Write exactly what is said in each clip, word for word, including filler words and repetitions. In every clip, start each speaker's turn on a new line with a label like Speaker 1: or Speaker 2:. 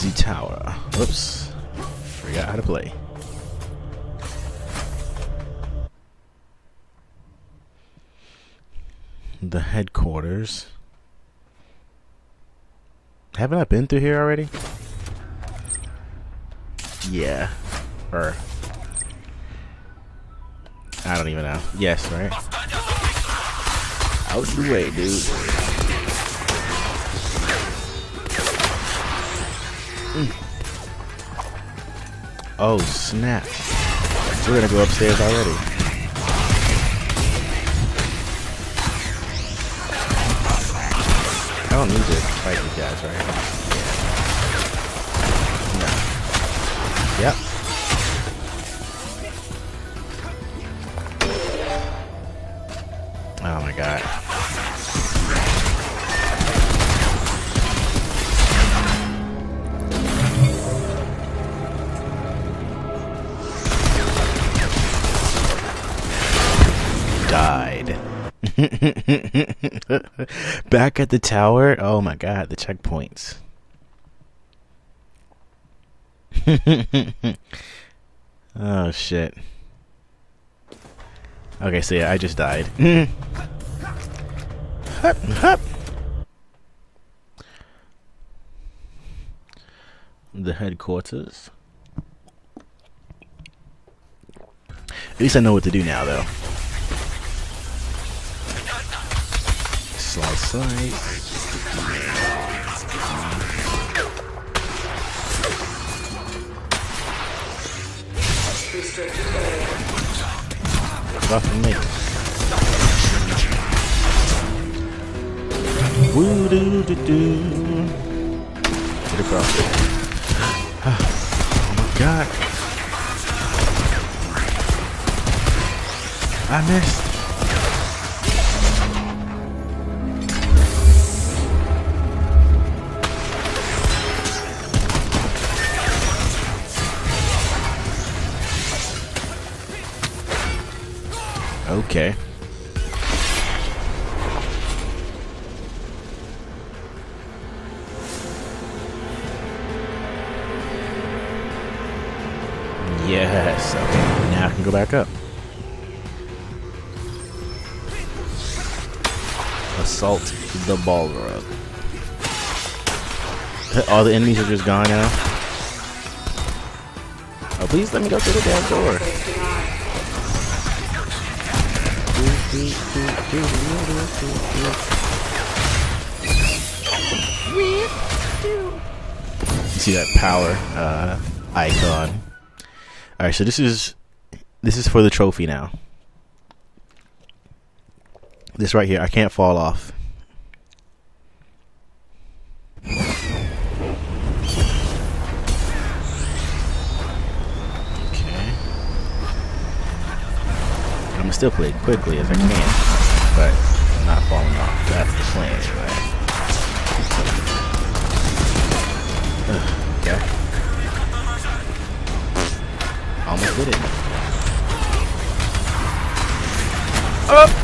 Speaker 1: the tower. Oops. Forgot how to play. The headquarters. Haven't I been through here already? Yeah. Or I don't even know. Yes, right? Out the way, dude. Mm. Oh, snap. We're gonna go upstairs already. I don't need to fight these guys, right? Yeah. No. Yep. Oh my god. Died. Back at the tower. Oh my god, the checkpoints. Oh shit. Okay, so yeah, I just died. Hup, hup. The headquarters. At least I know what to do now, though. Slice, slice. Off of me. Woo doo doo doo. Get across. Oh my god. I missed. Okay. Yes. Okay. Now I can go back up. Assault the ballroom. All the enemies are just gone now. Oh, please let me go through the damn door. You see that power uh, icon? All right, so this is this is for the trophy now. This right here, I can't fall off. I'm gonna still play it quickly as I can, but I'm not falling off. That's the plan, right? Ugh, okay. Almost did it. Up!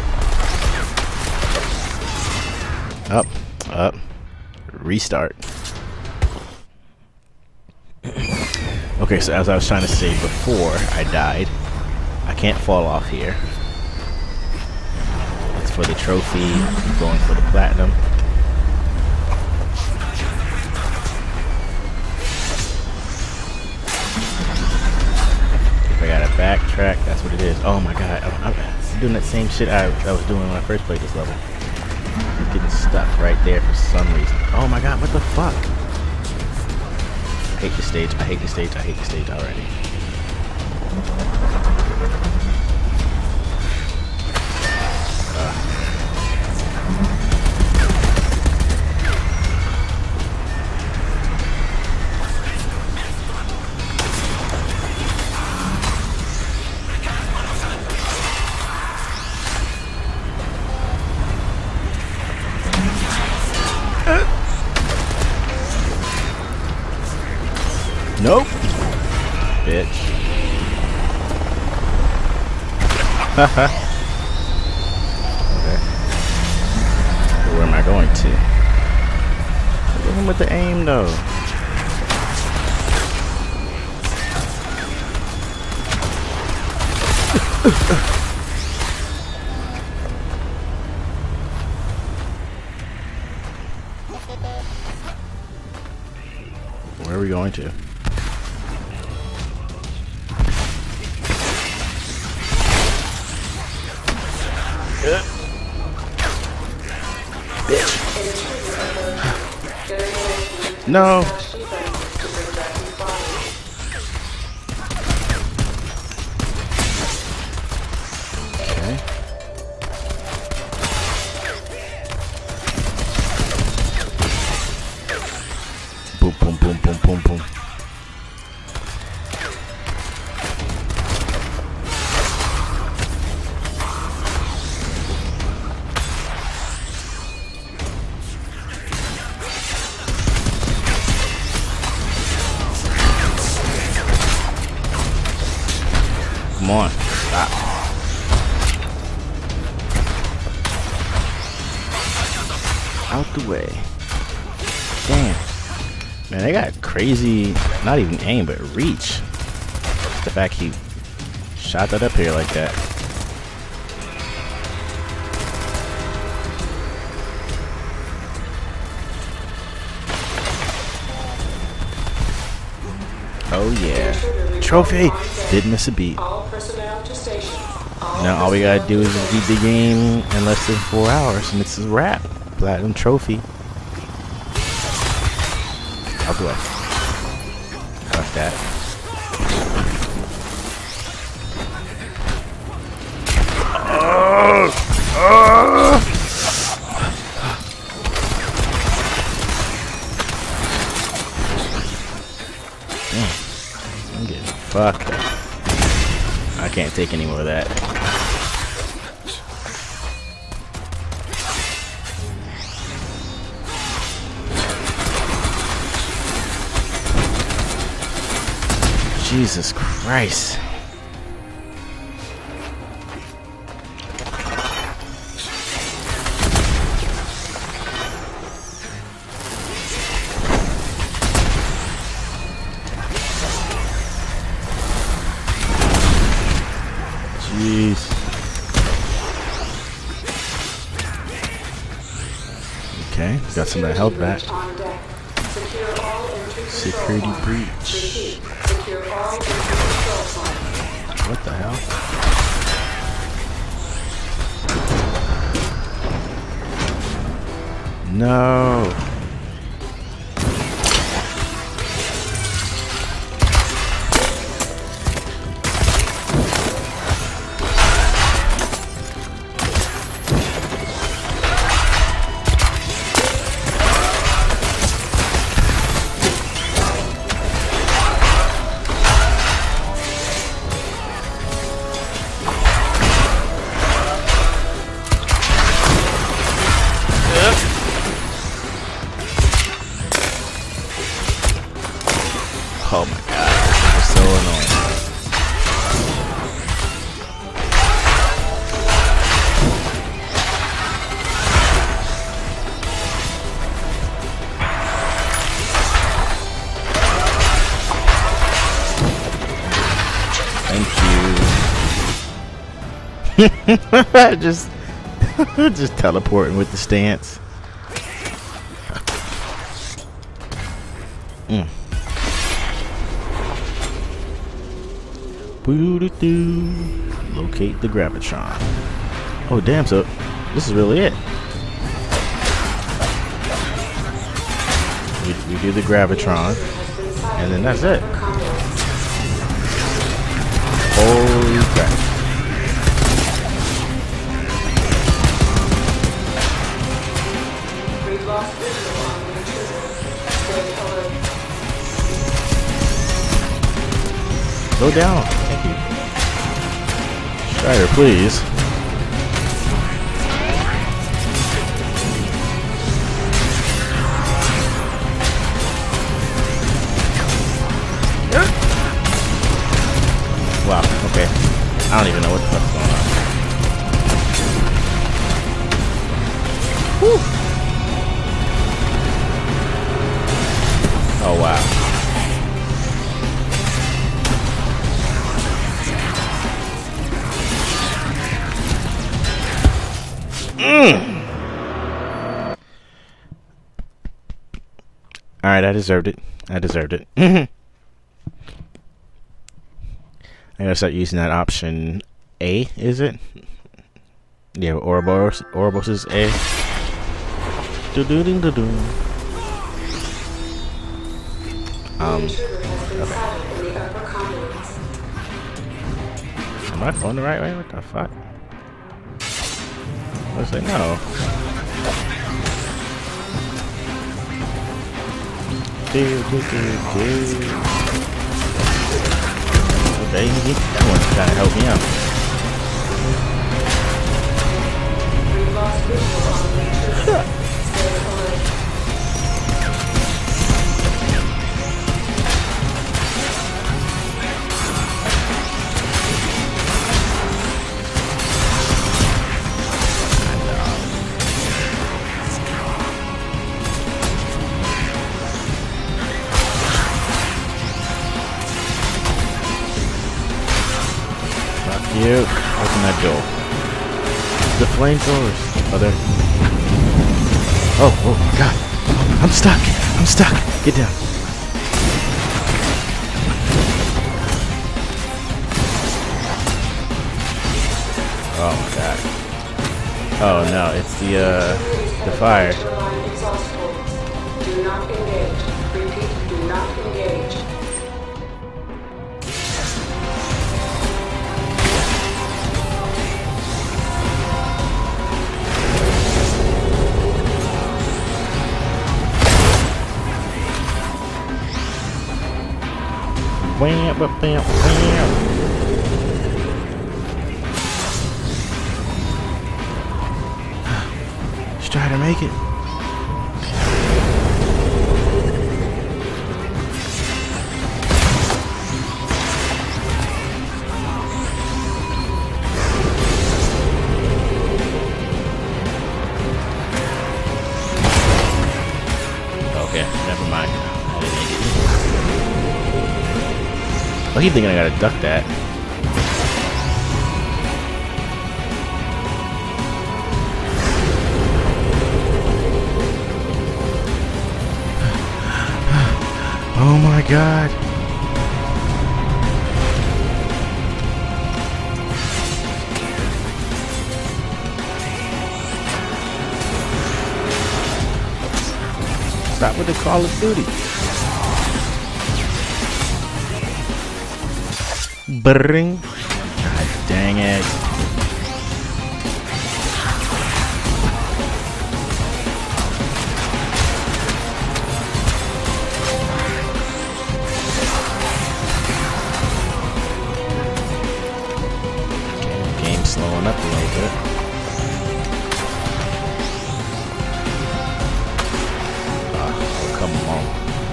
Speaker 1: Up. Up. Restart. Okay, so as I was trying to say before I died, I can't fall off here. It's for the trophy. I'm going for the platinum. If I gotta backtrack, that's what it is. Oh my god, I'm, I'm doing that same shit I, I was doing when I first played this level. I'm getting stuck right there for some reason. Oh my god, what the fuck? I hate the stage, I hate the stage, I hate the stage already. Nope. Bitch. Haha. Okay. Where am I going to? Look at him with the aim though. Where are we going to? Bitch. No. Okay. Boom, boom, boom, boom, boom, boom. Come on, stop. Out the way. Damn. Man, they got crazy, not even aim, but reach. The fact he shot that up here like that. Oh yeah. Trophy! Didn't miss a beat. Now all we gotta do is beat the game in less than four hours and it's a wrap. Platinum trophy. Out the way. Fuck that. Oh! Oh! Damn. I'm getting fucked up. I can't take any more of that. Jesus Christ. Jeez. Okay, got some of that health back. Security breach. What the hell? No. Oh my god, this is so annoying. Thank you. just, just teleporting with the stance. Mm. Locate the Gravitron. Oh damn, so this is really it. We, we do the Gravitron and then that's it. Holy crap. Go down. Thank you. Strider, please. Wow, okay. I don't even know what the fuck's going on. Whew. Oh wow. Mm. Alright, I deserved it. I deserved it. I gotta start using that option A, is it? Yeah, Ouroboros. Ouroboros is A. Do do do do do. Um. Okay. Am I going the right way? What the fuck? I was like, no. Do, do, do, do. Okay, that one's trying to help me out. You open that door. The flamethrowers. Oh, there. Oh, oh, God. I'm stuck. I'm stuck. Get down. Oh, my God. Oh, no. It's the, uh, the fire. Do not engage. Repeat, do not engage. Wham, wham, wham, wham. Let's try to make it. Okay, never mind. I didn't make it. Oh, he's thinking I gotta duck that. Oh my God. Stop with the Call of Duty. Bring. God dang it. Okay, game's slowing up a little bit. Oh, come on.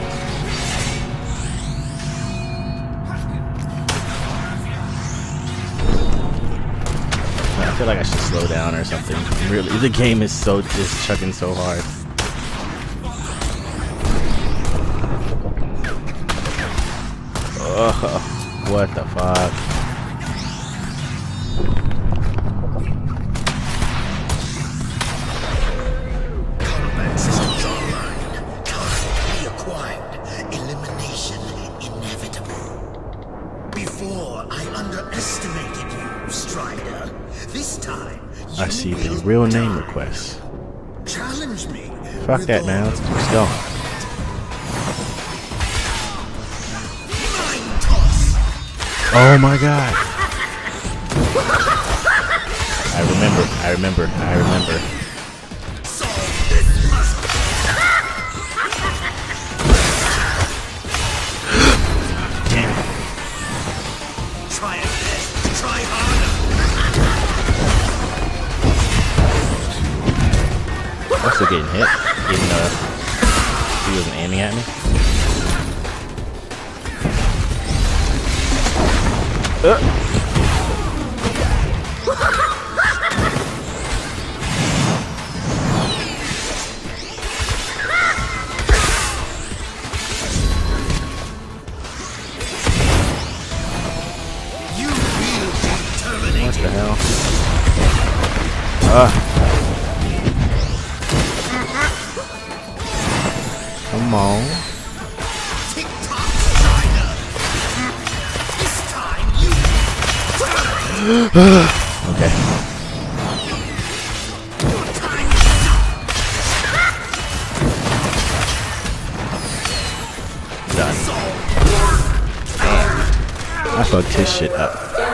Speaker 1: I feel like I should slow down or something. Really, the game is so is chugging so hard. Ugh, what the fuck?
Speaker 2: Combat systems online. Target reacquired. Elimination inevitable. Before I underestimated you, Strider. This time,
Speaker 1: I see the real name request.
Speaker 2: Challenge me.
Speaker 1: Fuck that, man. Let's, let's go. Oh my God. I remember. I remember. I remember. Damn it.
Speaker 2: Try again. Try harder.
Speaker 1: I'm still getting hit, even though he wasn't aiming at me. Uh.
Speaker 2: You will be terminated.
Speaker 1: What the hell? Ah. Come on.
Speaker 2: Tick-tock, China. This time you.
Speaker 1: Okay.
Speaker 2: Your time is
Speaker 1: Done. Damn. I fucked his shit up.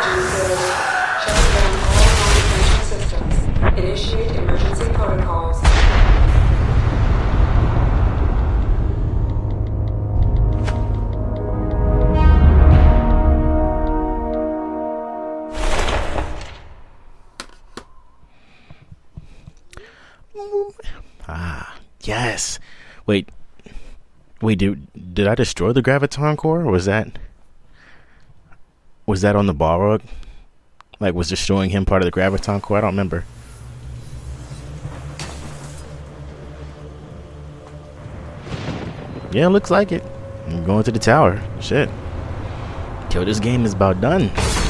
Speaker 3: Initiate emergency protocols.
Speaker 1: Ah, yes. Wait. Wait, did, did I destroy the graviton core? Or was that... Was that on the Balrog? Like, was destroying him part of the graviton core? I don't remember. Yeah, looks like it. I'm going to the tower. Shit. Yo, this game is about done.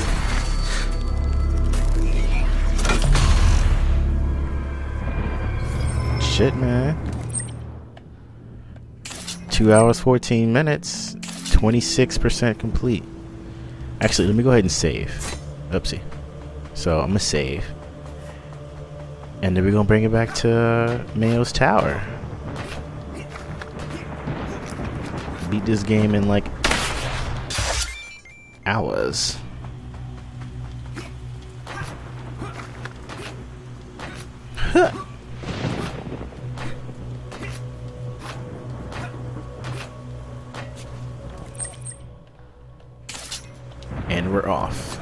Speaker 1: Shit, man. Two hours, fourteen minutes. twenty-six percent complete. Actually, let me go ahead and save. Oopsie. So, I'm going to save. And then we're going to bring it back to Mayo's tower. Beat this game in like hours. Huh. And we're off.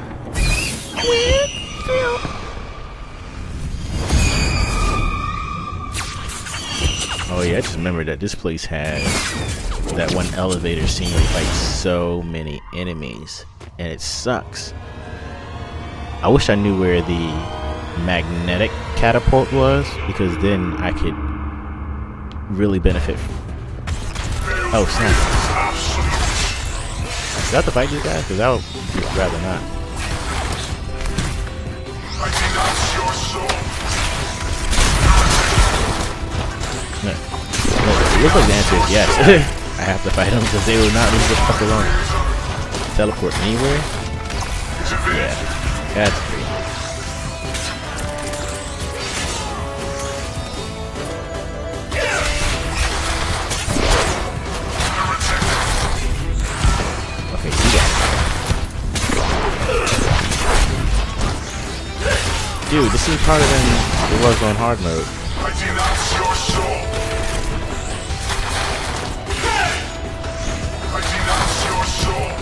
Speaker 1: Oh yeah, I just remembered that this place has that one elevator scene where you fight so many enemies, and it sucks. I wish I knew where the magnetic catapult was, because then I could really benefit from... Oh snap. Is that the fight these guys? Because I would rather not. No. No, it looks like the answer is yes. I have to fight them because they will not leave the fuck alone. Teleport anywhere? Yeah, that's great. Okay, you got it. Dude, this seems harder than it was on hard mode.
Speaker 2: I denounce your soul. I denounce your soul.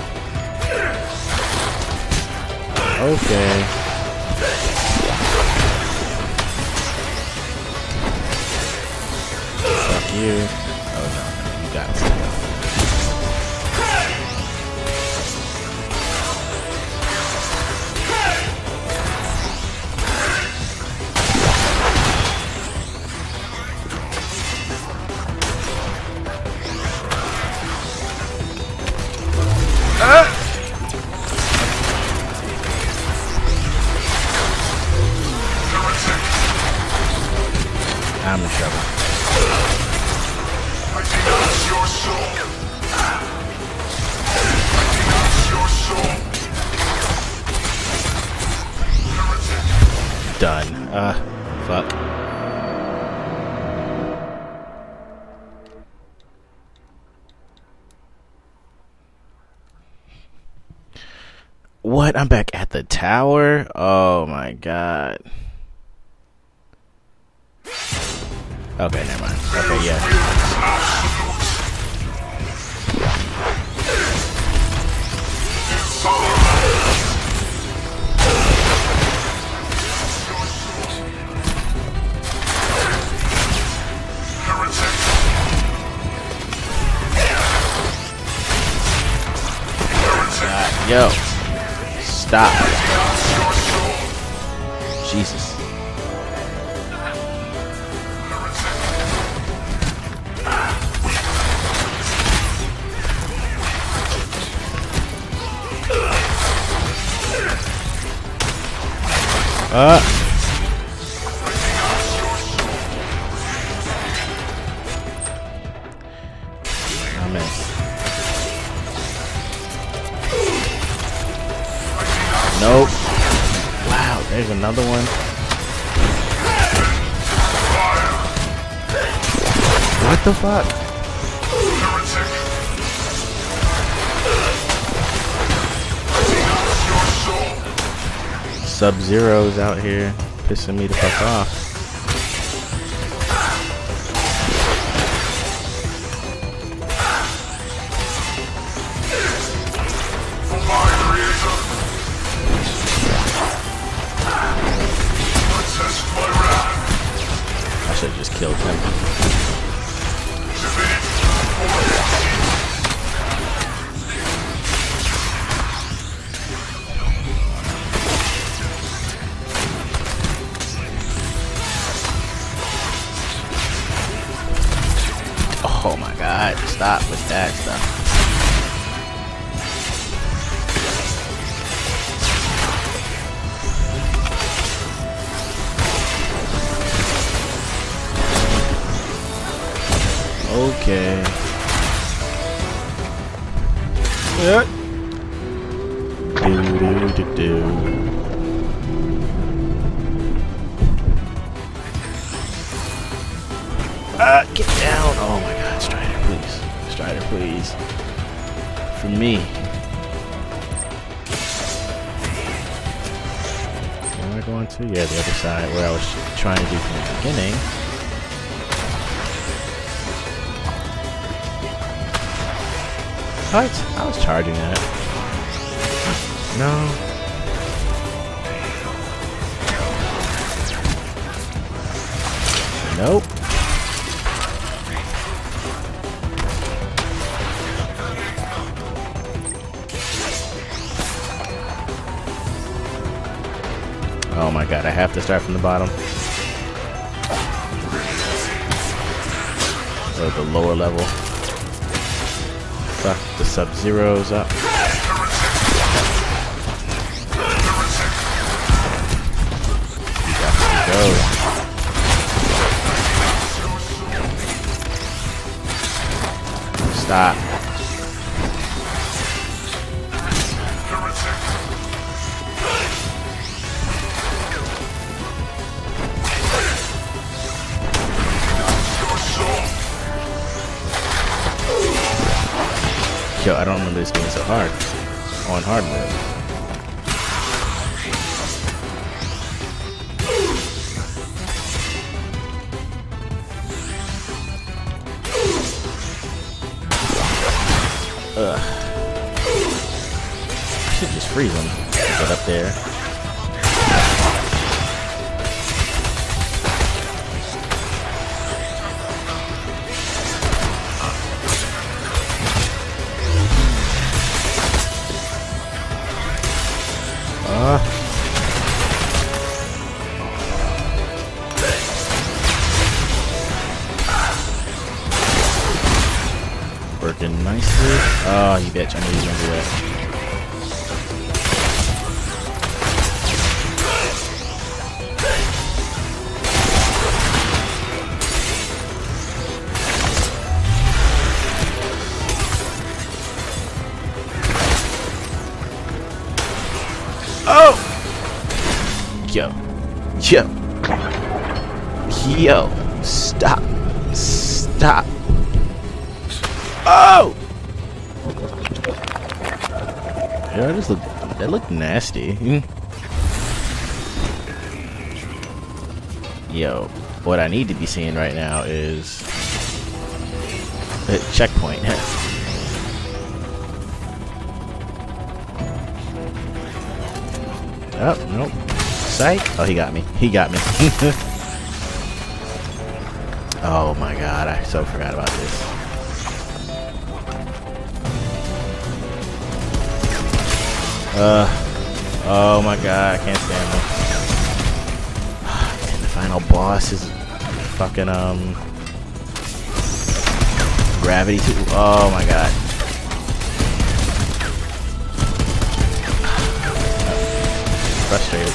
Speaker 1: Okay. Fuck you. Oh no, you got it. I'm in trouble.
Speaker 2: I denounce your soul. I denounce your soul.
Speaker 1: Done. Uh, fuck. What? I'm back at the tower? Oh my god. Okay, never mind. Okay, yeah. God, yo. Stop. Jesus. Uh. miss. Nope. Wow, there's another one. What the fuck? Sub-Zero's out here pissing me the fuck off. I should have just killed him. Oh my god, stop with that stuff. Okay. Yep. Do do do do. Ah, get down! Oh my god, Strider, please. Strider, please. For me. Where am I going to? Yeah, the other side where I was trying to do from the beginning. What? I was charging that. No. Nope. Oh my god, I have to start from the bottom. Or the lower level. Fuck the Sub-Zeros up. You got to go. Stop. Yo, I don't remember this being so hard on hard mode. Ugh. I should just freeze him. Get up there. Uh. Working nicely. Oh, you bitch. I knew you were gonna do that. Oh! Yo. Yo. Yo. Stop. Stop. Oh! Yeah, that just look, that looked nasty. Yo. What I need to be seeing right now is a checkpoint. Oh, nope. Psych. Oh, he got me. He got me. Oh my god, I so forgot about this. Uh, oh my god, I can't stand him. And the final boss is fucking, um... gravity too. Oh my god. Frustrated.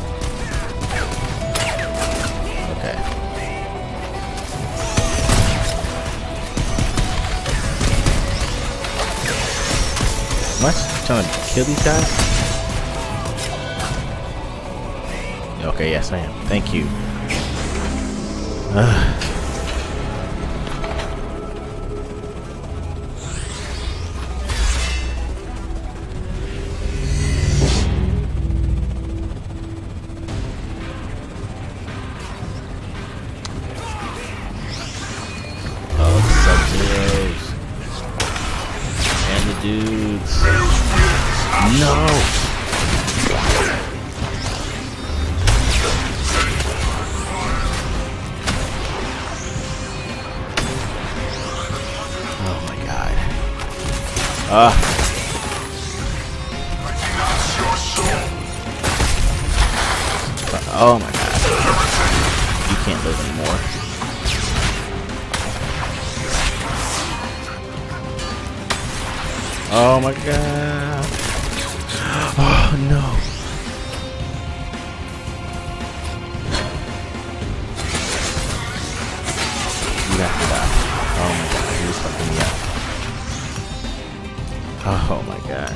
Speaker 1: Okay. Am I trying to kill these guys? Okay, yes I am. Thank you. Ugh.
Speaker 2: Dudes.
Speaker 1: No! Oh my god. Ah. Oh my god. You can't live anymore. Oh my god. Oh no. You have to die. Oh my god, he was fucking me up. Oh my god.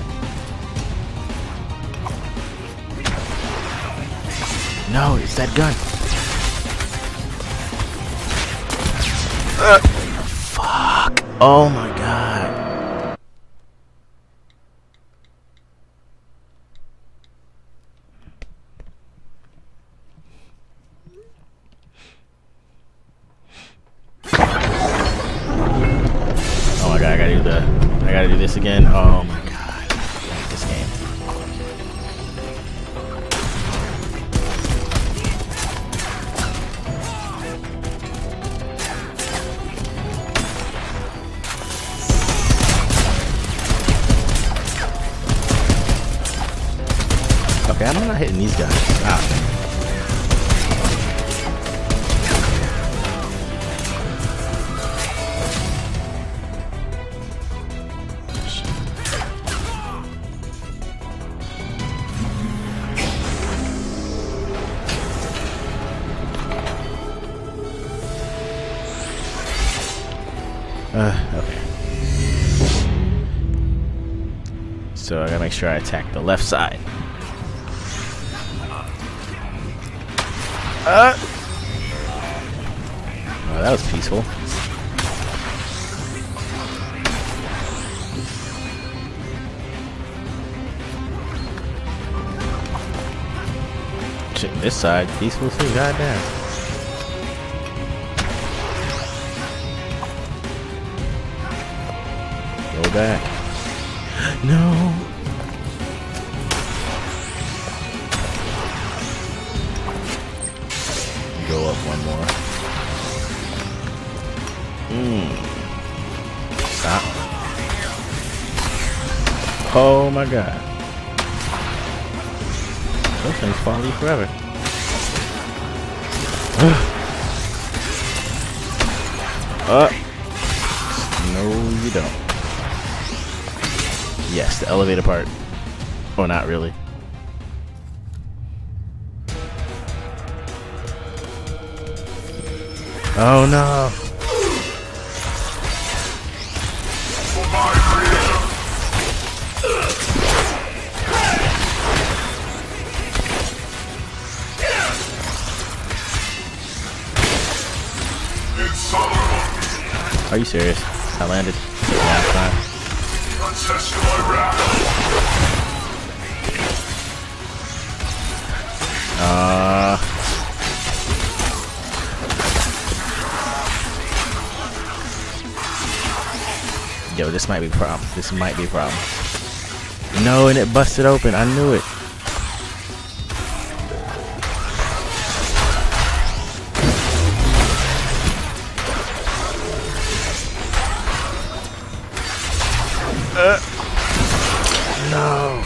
Speaker 1: No, it's that gun. Uh, fuck. Oh my god. I gotta do the. I gotta do this again. Oh my god! I hate this game. Okay, I'm not hitting these guys. Ah. Uh, okay. So I gotta make sure I attack the left side. Uh. Oh, that was peaceful. Shit, this side peaceful too. Goddamn. Go back. No. Go up one more. Hmm. Stop. Oh my god. Those things follow you forever. Uh. No, you don't. Yes, the elevator part. Oh, not really. Oh no. Are you serious? I landed. Yeah, fine. Uh. Yo, this might be a problem. This might be a problem. No, and it busted open. I knew it. Uh. No.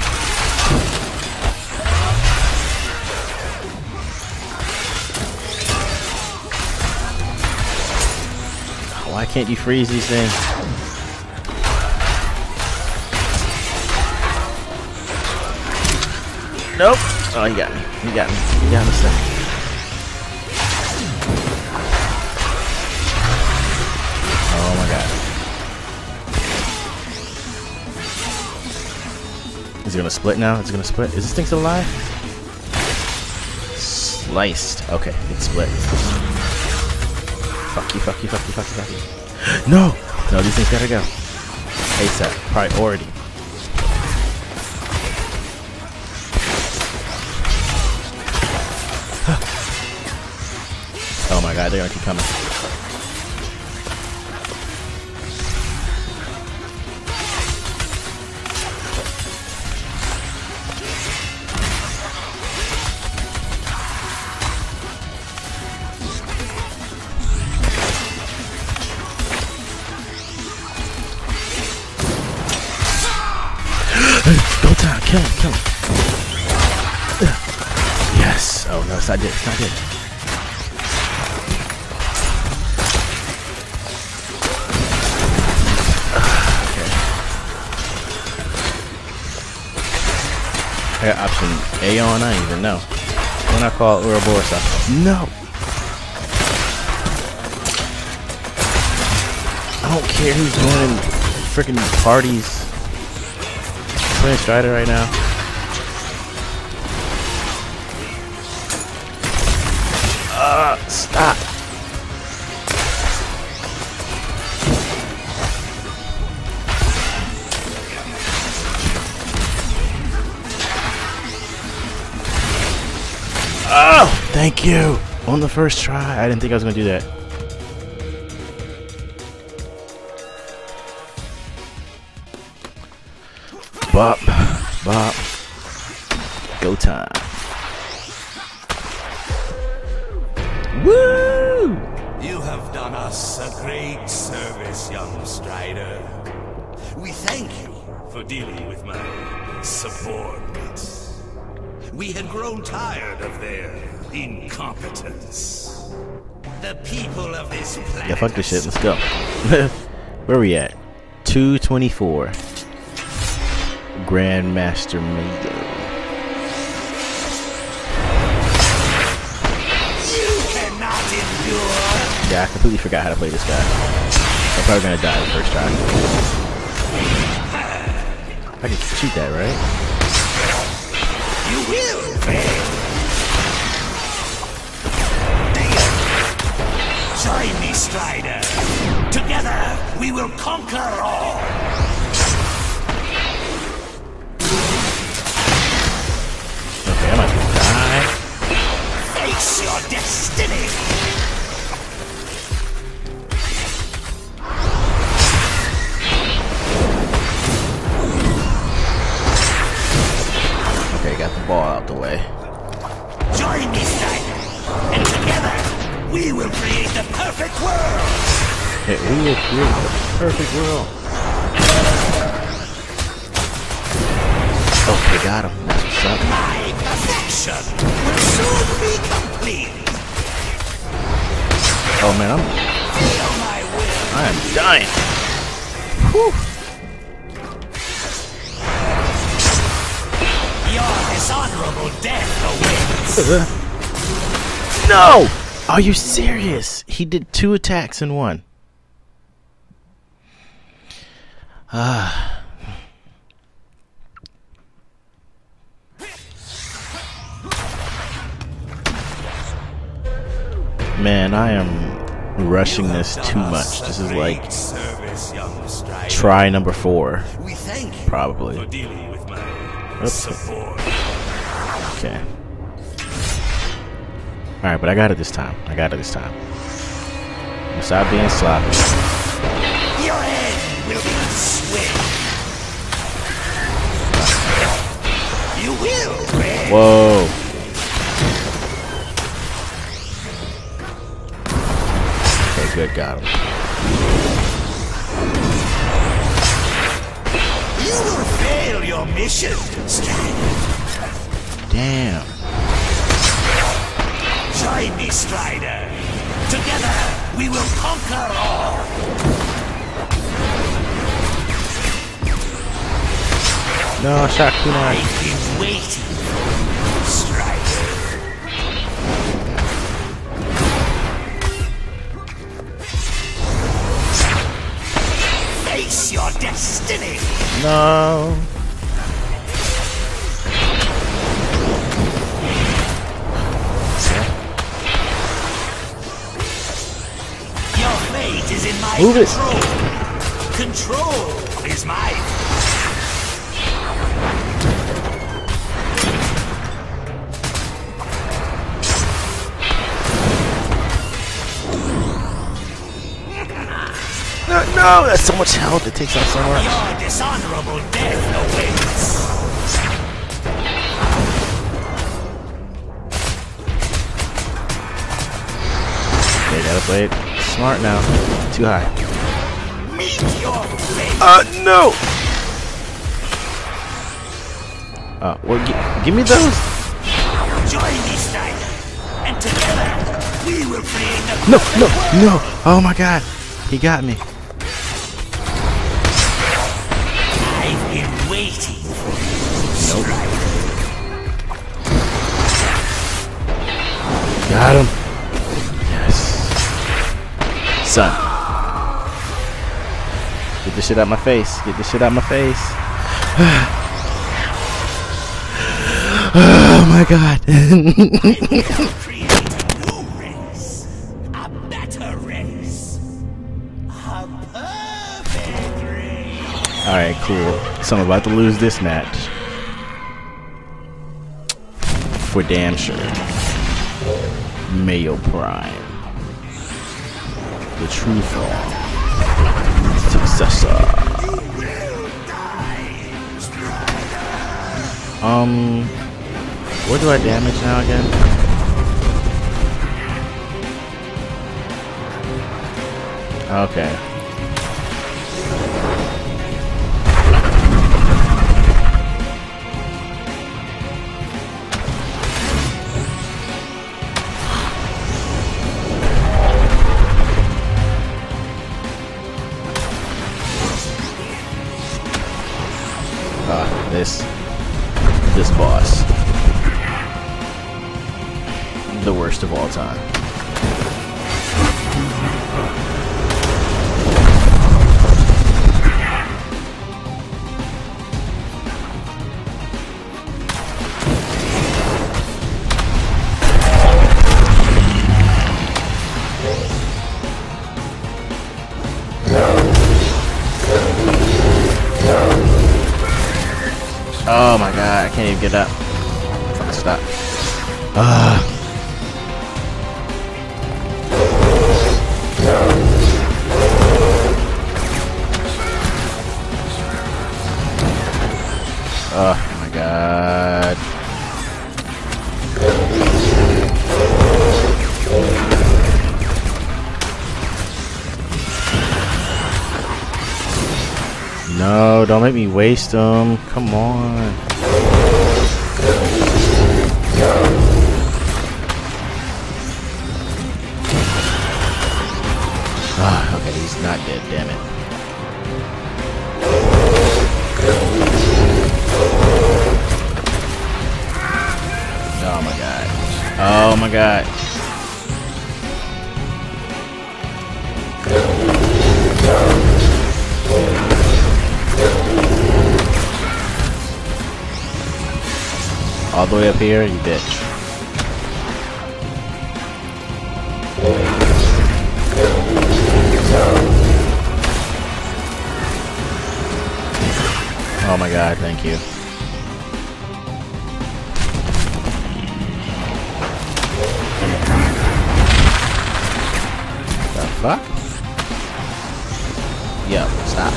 Speaker 1: Why can't you freeze these things? Nope. Oh, you got me. You got me. You got me, son. Oh my god. Is it gonna split now? Is it gonna split? Is this thing still alive? Sliced. Okay, it's split. Fuck you, fuck you, fuck you, fuck you, fuck you. No! No, these things gotta go. ASAP. Priority. Oh my god, they're gonna keep coming. Go time, kill him, kill him. Yes. Oh no, it's not dead, it's not dead. I got option A on, I don't even know. When I call Ouroboros, no! I don't care who's doing freaking parties. I'm playing Strider right now. Uh, stop! Oh, thank you. On the first try. I didn't think I was going to do that. Bop. Bop. Go time. Woo!
Speaker 4: You have done us a great service, young Strider. We thank you for dealing with my subordinates. We had grown tired of their incompetence. The people of this planet.
Speaker 1: Yeah, fuck this shit. Let's go. Where we at? two twenty-four. Grandmaster Mego.
Speaker 4: You cannot endure.
Speaker 1: Yeah, I completely forgot how to play this guy. I'm probably gonna die the first try. I can shoot that, right?
Speaker 4: You will fail. Join me, Strider. Together, we will conquer all.
Speaker 1: Okay, I might as well die.
Speaker 4: Face your destiny.
Speaker 1: Okay, got the ball out the way.
Speaker 4: Join me, Strider, and together we will create the perfect world.
Speaker 1: Hey, we will create the perfect world. Okay, got him. That's what's up.
Speaker 4: My perfection will soon be complete.
Speaker 1: Oh man, I'm
Speaker 4: Feel my will.
Speaker 1: I am dying. Whew.
Speaker 4: Your dishonorable death awaits.
Speaker 1: No! Are you serious? He did two attacks in one. Ah. Man, I am rushing this too much. This is like try number four.
Speaker 4: We thank you
Speaker 1: Probably.
Speaker 4: for dealing with my
Speaker 1: Oops.
Speaker 4: support.
Speaker 1: Okay. Alright, but I got it this time. I got it this time. I'm gonna stop being sloppy.
Speaker 4: Your end will be swift. You will win.
Speaker 1: Whoa. Okay, good, got him.
Speaker 4: You will fail your mission, Strider.
Speaker 1: Damn.
Speaker 4: Join me, Strider. Together, we will conquer all.
Speaker 1: No, shot kunai.
Speaker 4: I've been waiting for you, Strider. Face your destiny.
Speaker 1: No.
Speaker 4: fate is in my
Speaker 1: Move it.
Speaker 4: control. Control is mine.
Speaker 1: No, no, that's so much health. It takes out so much.
Speaker 4: Your dishonorable death awaits.
Speaker 1: They gotta play it smart now. Too high.
Speaker 4: Meet your fate.
Speaker 1: Uh, no! Uh, well, gi give me those.
Speaker 4: Join me, Snyder, and together we will create the
Speaker 1: No, no, no! Oh my god, he got me.
Speaker 4: I've been waiting for you.
Speaker 1: Nope. Got him. Yes. Son. Get this shit out my face. Get this shit out my face. Oh my god.
Speaker 4: Create a new race, a better race, a perfect race.
Speaker 1: Alright, cool. So I'm about to lose this match. For damn sure. Mayo Prime. The true form. Successor. Um, what do I damage now again? Okay. Ah, this. This boss. The worst of all time. Oh my god, I can't even get up. Fucking stop. Ah. Oh my god. No, don't make me waste them. Come on. Ah, okay, he's not dead, damn it. Oh my god. Oh my god. All the way up here, you bitch. Oh my god, thank you. The fuck? Yo, stop.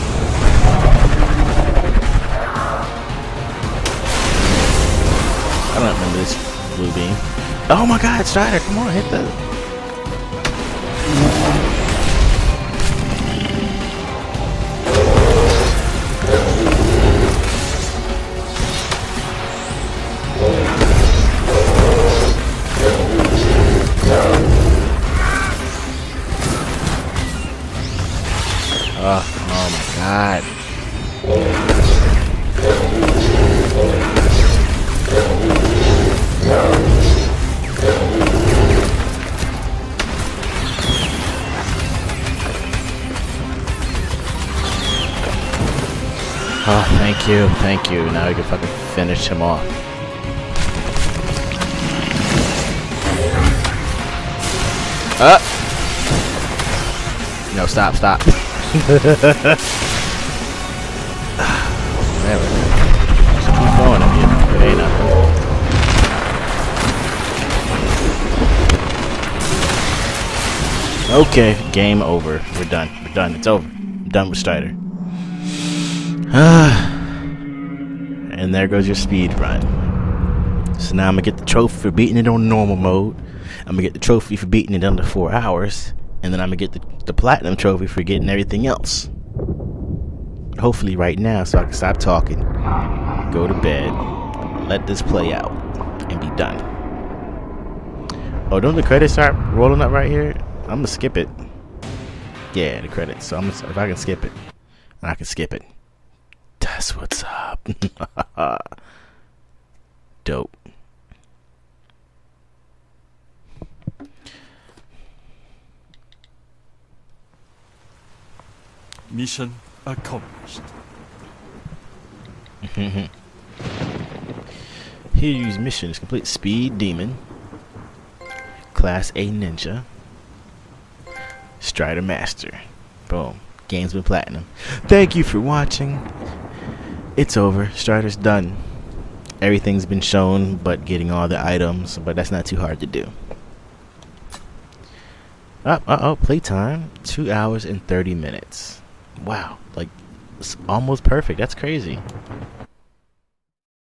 Speaker 1: I don't remember this blue beam. Oh my god, Strider, come on, hit the... Oh, oh my god. Oh, thank you, thank you. Now we can fucking finish him off. Uh. No, stop, stop. Whatever. Just keep going up here. It ain't nothing. Okay, game over. We're done. We're done. It's over. I'm done with Strider. And there goes your speed run. So now I'm gonna get the trophy for beating it on normal mode. I'm gonna get the trophy for beating it under four hours. And then I'm gonna get the, the platinum trophy for getting everything else. Hopefully right now, so I can stop talking, go to bed, let this play out, and be done. Oh, don't the credits start rolling up right here? I'm gonna skip it. Yeah, the credits. So I'm gonna, if I can skip it, I can skip it. That's what's up. Dope.
Speaker 5: Mission accomplished.
Speaker 1: Hiryu's mission is complete. Speed Demon, Class A Ninja, Strider Master. Boom. Game's been platinum. Thank you for watching. It's over. Strider's done. Everything's been shown but getting all the items, but that's not too hard to do. Uh, uh oh, playtime. Two hours and thirty minutes. Wow, like it's almost perfect. That's crazy.